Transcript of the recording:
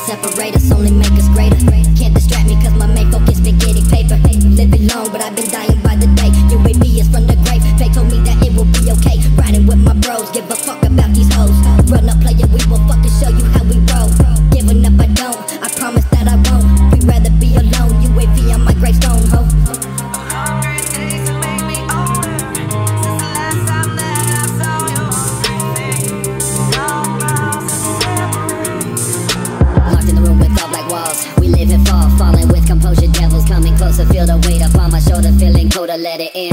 separate us, only make us greater. Can't distract me cause my main focus been getting paper. Living long but I've been dying by the day. UAV is from the grave, fate told me that it will be okay. Riding with my bros, give a fuck about these hoes. Run up player, we will fucking show you how we roll. Giving up I don't, I promise that I won't. We'd rather be alone, UAV on my gravestone, ho. We live and fall, falling with composure. Devils coming closer, feel the weight upon my shoulder, feeling colder, let it in.